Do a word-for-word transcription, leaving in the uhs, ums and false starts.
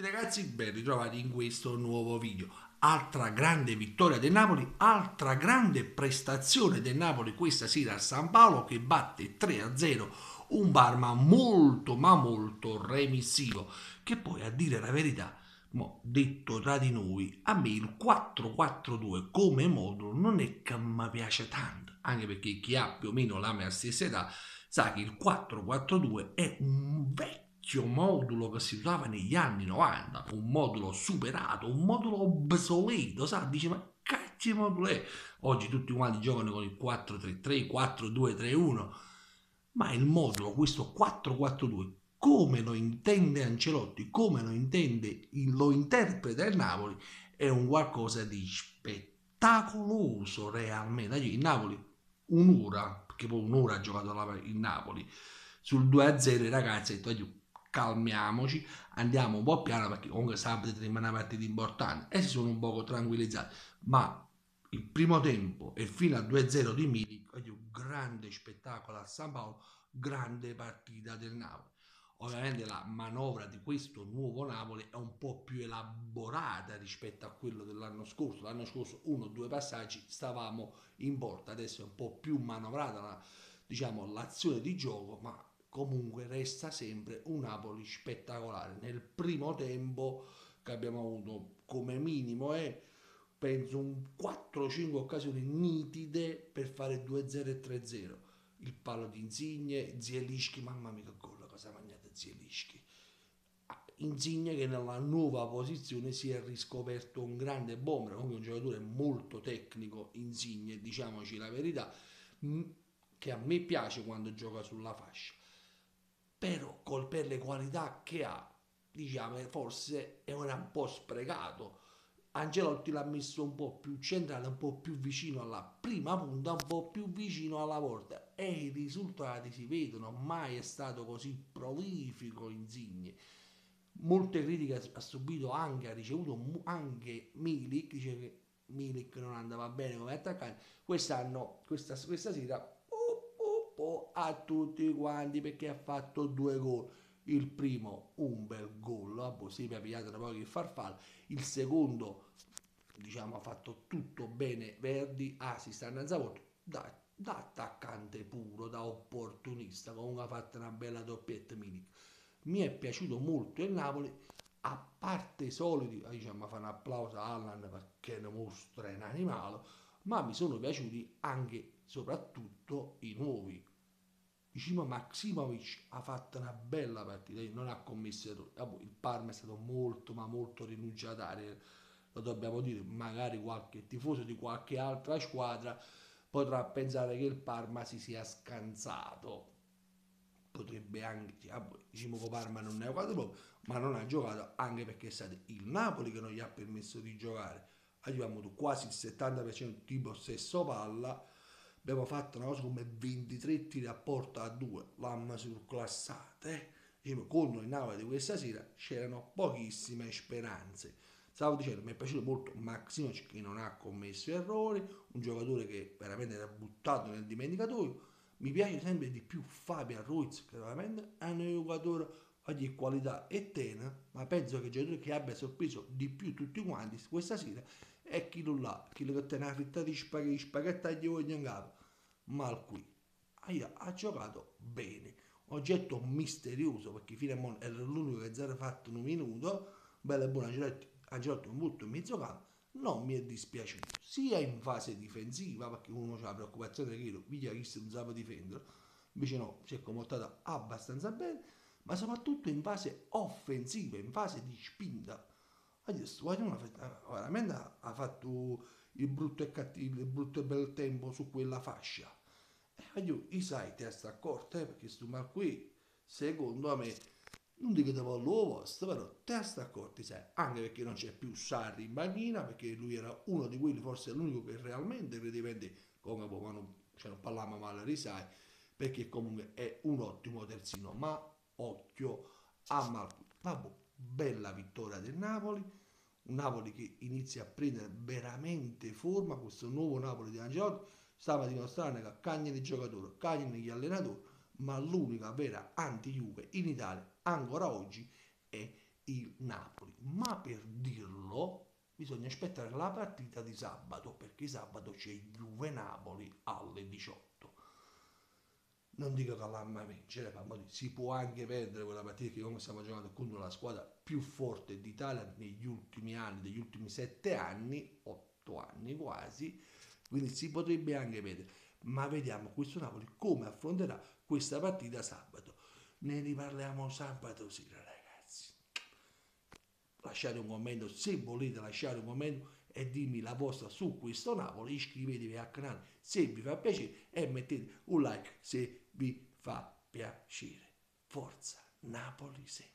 tutti ragazzi, ben ritrovati in questo nuovo video. Altra grande vittoria del Napoli, altra grande prestazione del Napoli questa sera a San Paolo che batte tre a zero un Parma molto ma molto remissivo, che poi a dire la verità, mo, detto tra di noi, a me il quattro quattro due come modulo non è che mi piace tanto, anche perché chi ha più o meno la mia stessa età sa che il quattro quattro due è un vecchio modulo che si usava negli anni novanta, un modulo superato, un modulo obsoleto, sa? Dice ma cacchio modulo è? Oggi tutti quanti giocano con il quattro tre tre, quattro due tre uno, ma il modulo, questo quattro quattro due, come lo intende Ancelotti, come lo intende, lo interpreta il Napoli, è un qualcosa di spettacoloso realmente. Il Napoli un'ora, perché poi un'ora ha giocato il Napoli, sul due a zero i ragazzi hanno detto calmiamoci, andiamo un po' piano perché comunque sabato rimane una partita importante e si sono un poco tranquillizzati, ma il primo tempo e fino al due a zero di Milik, grande spettacolo a San Paolo, grande partita del Napoli. Ovviamente la manovra di questo nuovo Napoli è un po' più elaborata rispetto a quello dell'anno scorso. L'anno scorso uno o due passaggi stavamo in porta, adesso è un po' più manovrata la, diciamo, l'azione di gioco, ma comunque resta sempre un Napoli spettacolare. Nel primo tempo che abbiamo avuto come minimo è penso un quattro cinque occasioni nitide per fare due a zero e tre a zero. Il palo di Insigne, Zielinski, mamma mia che gol, cosa ha mangiato Zielinski. Insigne che nella nuova posizione si è riscoperto un grande bomber, comunque un giocatore molto tecnico, Insigne, diciamoci la verità, che a me piace quando gioca sulla fascia, però col, per le qualità che ha, diciamo, forse è un po' sprecato. Ancelotti l'ha messo un po' più centrale, un po' più vicino alla prima punta, un po' più vicino alla porta e i risultati si vedono. Mai è stato così prolifico Insigne. Molte critiche ha subito anche, ha ricevuto anche Milik, dice che Milik non andava bene come attaccante. Quest'anno, questa, questa sera, oh, oh, oh, a tutti quanti perché ha fatto due gol. Il primo un bel gol, vabbè, si è pigliato da poco il farfallo. Il secondo, diciamo, ha fatto tutto bene Verdi, assist a Nanzavolto, da, da attaccante puro, da opportunista, comunque ha fatto una bella doppietta Milik. Mi è piaciuto molto il Napoli, a parte i soliti, diciamo, fa un applauso a Allan perché ne mostra un animale, ma mi sono piaciuti anche soprattutto i nuovi. Diciamo Maximovic ha fatto una bella partita, non ha commesso errori. Il Parma è stato molto ma molto rinunciatario, lo dobbiamo dire, magari qualche tifoso di qualche altra squadra potrà pensare che il Parma si sia scansato. Potrebbe anche, diciamo che Parma non ne ha giocato proprio, ma non ha giocato anche perché è stato il Napoli che non gli ha permesso di giocare. Abbiamo avuto quasi il settanta per cento tipo stesso palla, abbiamo fatto una cosa come ventitré tiri a porta a due, l'hanno surclassate. Diciamo, contro il Napoli di questa sera c'erano pochissime speranze. Stavo dicendo, mi è piaciuto molto Maximovic che non ha commesso errori, un giocatore che veramente era buttato nel dimenticatoio. Mi piace sempre di più Fabian Ruiz, che veramente è un giocatore di qualità e tena, ma penso che il giocatore che abbia sorpreso di più tutti quanti questa sera è chi là, chi che tiene la frittata di spaghetti, spaghetti agli olio in capo, mal qui. Ha, ha giocato bene, oggetto misterioso perché fino a mo era l'unico che zero fatto in un minuto, bella e buona Angelotti, Angelotti un butto in mezzo campo, non mi è dispiaciuto, sia in fase difensiva, perché uno ha la preoccupazione che io, via che non sapeva difendere, invece no, si è comportato abbastanza bene, ma soprattutto in fase offensiva, in fase di spinta. Adesso guarda, veramente ha fatto il brutto e cattivo, il brutto e bel tempo su quella fascia. E io, i sai, testa accorta, eh, perché sto mal qui, secondo me, non dico che volevo posto, però testa accorti, sai, anche perché non c'è più Sarri in banchina, perché lui era uno di quelli, forse l'unico che realmente credeva in te, come poi non, cioè, non parliamo male di sai, perché comunque è un ottimo terzino, ma occhio a Malqui. Vabbè, bella vittoria del Napoli, un Napoli che inizia a prendere veramente forma, questo nuovo Napoli di Angelotti stava dimostrando che cagna di giocatore, cagna degli allenatori, ma l'unica vera anti-Juve in Italia ancora oggi è il Napoli, ma per dirlo bisogna aspettare la partita di sabato, perché sabato c'è Juve-Napoli alle diciotto. Non dico che la mai vincere, ma si può anche perdere quella partita, che come stiamo giocando contro la squadra più forte d'Italia negli ultimi anni, degli ultimi sette anni, otto anni quasi, quindi si potrebbe anche perdere. Ma vediamo questo Napoli come affronterà questa partita sabato. Ne riparliamo sabato sera, ragazzi. Lasciate un commento se volete lasciare un commento e dimmi la vostra su questo Napoli. Iscrivetevi al canale se vi fa piacere e mettete un like se vi fa piacere. Forza Napoli sempre.